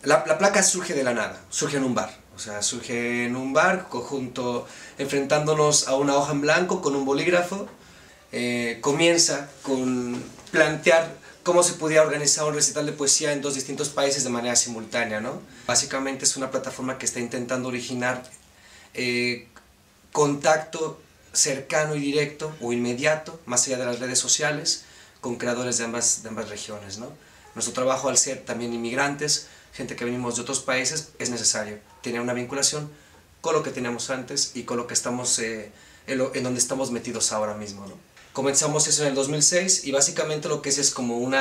La placa surge de la nada, surge en un bar. O sea, surge en un bar, enfrentándonos a una hoja en blanco con un bolígrafo. Comienza con plantear cómo se podía organizar un recital de poesía en dos distintos países de manera simultánea, ¿no? Básicamente es una plataforma que está intentando originar contacto cercano y directo o inmediato, más allá de las redes sociales, con creadores de ambas regiones, ¿no? Nuestro trabajo, al ser también inmigrantes, gente que venimos de otros países, es necesario tener una vinculación con lo que teníamos antes y con lo que estamos, en donde estamos metidos ahora mismo, ¿no? Comenzamos eso en el 2006 y básicamente lo que es como un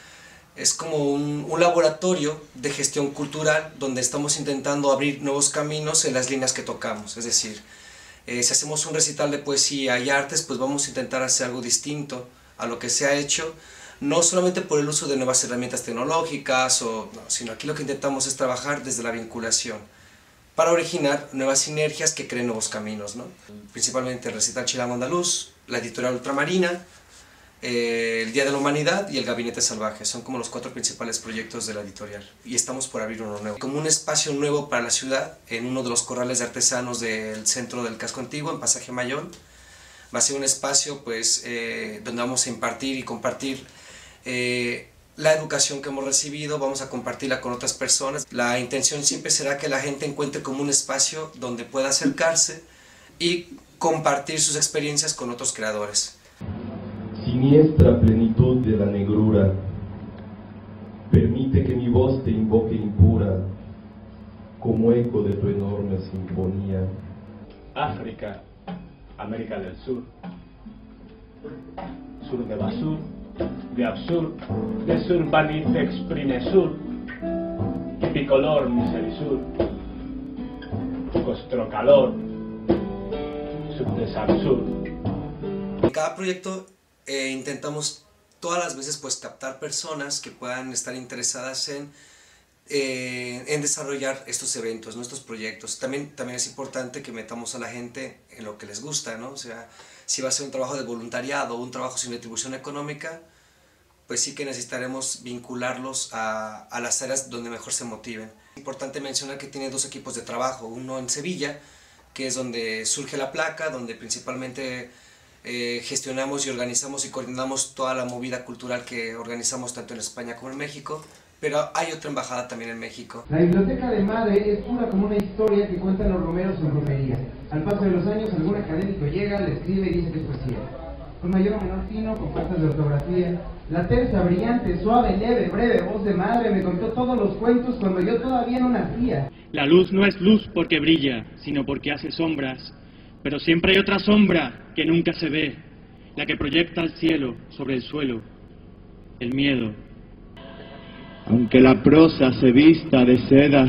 laboratorio de gestión cultural donde estamos intentando abrir nuevos caminos en las líneas que tocamos. Es decir, si hacemos un recital de poesía y artes, pues vamos a intentar hacer algo distinto a lo que se ha hecho, no solamente por el uso de nuevas herramientas tecnológicas, sino aquí lo que intentamos es trabajar desde la vinculación para originar nuevas sinergias que creen nuevos caminos, ¿no? Principalmente el recital Chilango Andaluz, la editorial Ultramarina, el Día de la Humanidad y el Gabinete Salvaje. Son como los 4 principales proyectos de la editorial. Y estamos por abrir uno nuevo. Como un espacio nuevo para la ciudad, en uno de los corrales de artesanos del centro del casco antiguo, en Pasaje Mayor. Va a ser un espacio pues, donde vamos a impartir y compartir la educación que hemos recibido, vamos a compartirla con otras personas. La intención siempre será que la gente encuentre como un espacio donde pueda acercarse y compartir sus experiencias con otros creadores. Siniestra plenitud de la negrura, permite que mi voz te invoque impura, como eco de tu enorme sinfonía. África, América del Sur, sur de Basur, de Absur, de Surbanite exprime sur, bicolor miserisur, costrocalor, subdesabsur. En cada proyecto intentamos todas las veces pues captar personas que puedan estar interesadas en desarrollar estos eventos, nuestros proyectos. También es importante que metamos a la gente en lo que les gusta, ¿no? O sea, si va a ser un trabajo de voluntariado o un trabajo sin retribución económica, pues sí que necesitaremos vincularlos a las áreas donde mejor se motiven. Es importante mencionar que tiene 2 equipos de trabajo, uno en Sevilla, que es donde surge la placa, donde principalmente gestionamos y organizamos y coordinamos toda la movida cultural que organizamos tanto en España como en México, pero hay otra embajada también en México. La biblioteca de Madre es pura como una historia que cuentan los romeros en romería. Al paso de los años, algún académico llega, le escribe y dice que es poesía. Con mayor o menor fino, con faltas de ortografía. La tersa, brillante, suave, leve, breve voz de madre me contó todos los cuentos cuando yo todavía no nacía. La luz no es luz porque brilla, sino porque hace sombras. Pero siempre hay otra sombra que nunca se ve, la que proyecta al cielo sobre el suelo, el miedo. Aunque la prosa se vista de seda,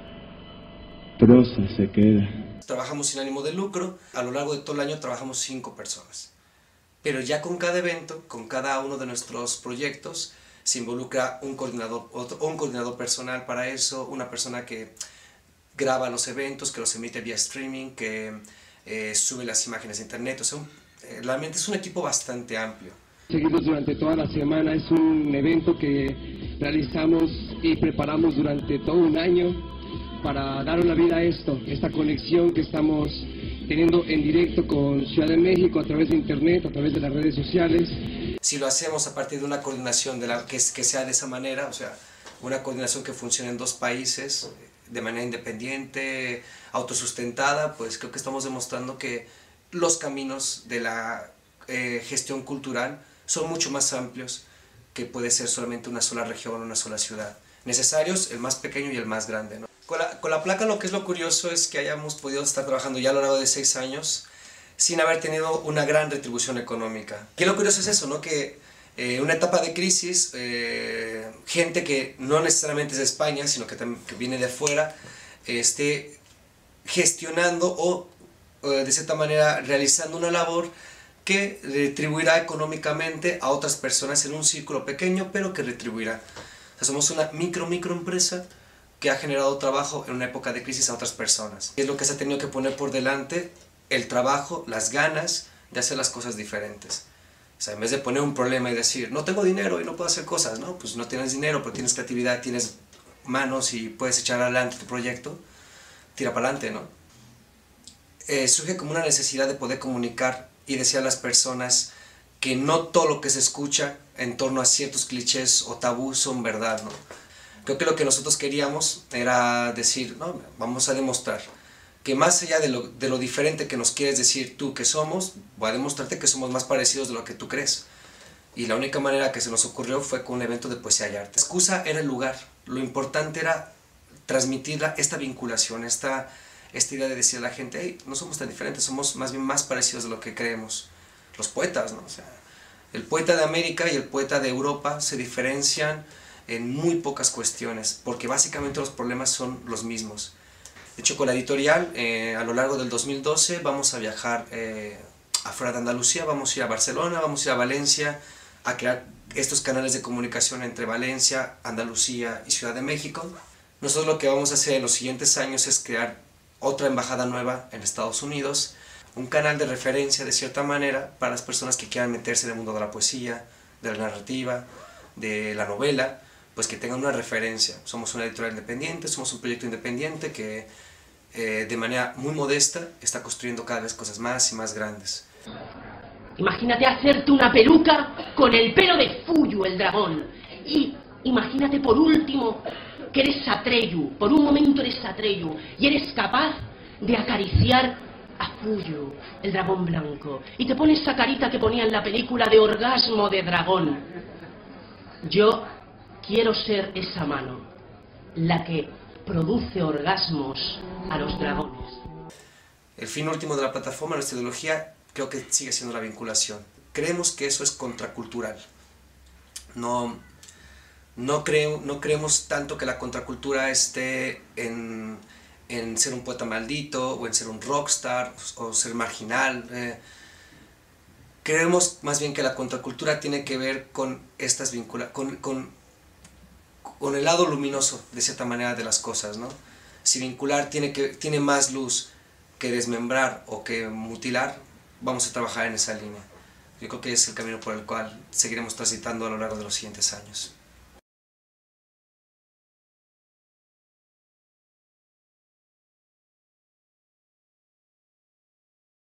prosa se queda. Trabajamos sin ánimo de lucro, a lo largo de todo el año trabajamos 5 personas. Pero ya con cada evento, con cada uno de nuestros proyectos, se involucra un coordinador personal para eso, una persona que graba los eventos, que los emite vía streaming, que sube las imágenes a internet. O sea, realmente es un equipo bastante amplio. Seguimos durante toda la semana, es un evento que realizamos y preparamos durante todo un año para dar una vida a esta conexión que estamos teniendo en directo con Ciudad de México a través de internet, a través de las redes sociales. Si lo hacemos a partir de una coordinación que sea de esa manera, o sea, una coordinación que funcione en 2 países, de manera independiente, autosustentada, pues creo que estamos demostrando que los caminos de la gestión cultural son mucho más amplios que puede ser solamente una sola región o una sola ciudad. Necesarios el más pequeño y el más grande, ¿no? Con la placa lo que es lo curioso es que hayamos podido estar trabajando ya a lo largo de 6 años sin haber tenido una gran retribución económica. Y lo curioso es eso, ¿no? Que una etapa de crisis, gente que no necesariamente es de España, sino que viene de fuera, esté gestionando o de cierta manera realizando una labor que retribuirá económicamente a otras personas en un círculo pequeño, pero que retribuirá. O sea, somos una microempresa que ha generado trabajo en una época de crisis a otras personas. Es lo que se ha tenido que poner por delante, el trabajo, las ganas de hacer las cosas diferentes. O sea, en vez de poner un problema y decir, no tengo dinero y no puedo hacer cosas, ¿no? Pues no tienes dinero, pero tienes creatividad, tienes manos y puedes echar adelante tu proyecto, tira para adelante, ¿no? Surge como una necesidad de poder comunicar y decir a las personas que no todo lo que se escucha en torno a ciertos clichés o tabús son verdad, ¿no? Creo que lo que nosotros queríamos era decir, no, vamos a demostrar que más allá de lo diferente que nos quieres decir tú que somos, voy a demostrarte que somos más parecidos de lo que tú crees. Y la única manera que se nos ocurrió fue con un evento de poesía y arte. La excusa era el lugar, lo importante era transmitir esta vinculación, esta idea de decir a la gente, hey, no somos tan diferentes, somos más bien más parecidos de lo que creemos. Los poetas, ¿no? O sea, el poeta de América y el poeta de Europa se diferencian en muy pocas cuestiones, porque básicamente los problemas son los mismos. De hecho, con la editorial, a lo largo del 2012 vamos a viajar afuera de Andalucía, vamos a ir a Barcelona, vamos a ir a Valencia, a crear estos canales de comunicación entre Valencia, Andalucía y Ciudad de México. Nosotros lo que vamos a hacer en los siguientes años es crear otra embajada nueva en Estados Unidos, un canal de referencia de cierta manera para las personas que quieran meterse en el mundo de la poesía, de la narrativa, de la novela, pues que tengan una referencia. Somos una editorial independiente, somos un proyecto independiente que de manera muy modesta está construyendo cada vez cosas más y más grandes. Imagínate hacerte una peluca con el pelo de Fuyu, el dragón. Y imagínate por último que eres Atreyu, por un momento eres Atreyu, y eres capaz de acariciar a Fuyu, el dragón blanco, y te pones esa carita que ponía en la película de orgasmo de dragón. Yo quiero ser esa mano, la que produce orgasmos a los dragones. El fin último de la plataforma, nuestra ideología, creo que sigue siendo la vinculación. Creemos que eso es contracultural. No creemos tanto que la contracultura esté en ser un poeta maldito, o en ser un rockstar, o ser marginal. Creemos más bien que la contracultura tiene que ver con estas con el lado luminoso, de cierta manera, de las cosas, ¿no? Si vincular tiene más luz que desmembrar o que mutilar, vamos a trabajar en esa línea. Yo creo que es el camino por el cual seguiremos transitando a lo largo de los siguientes años.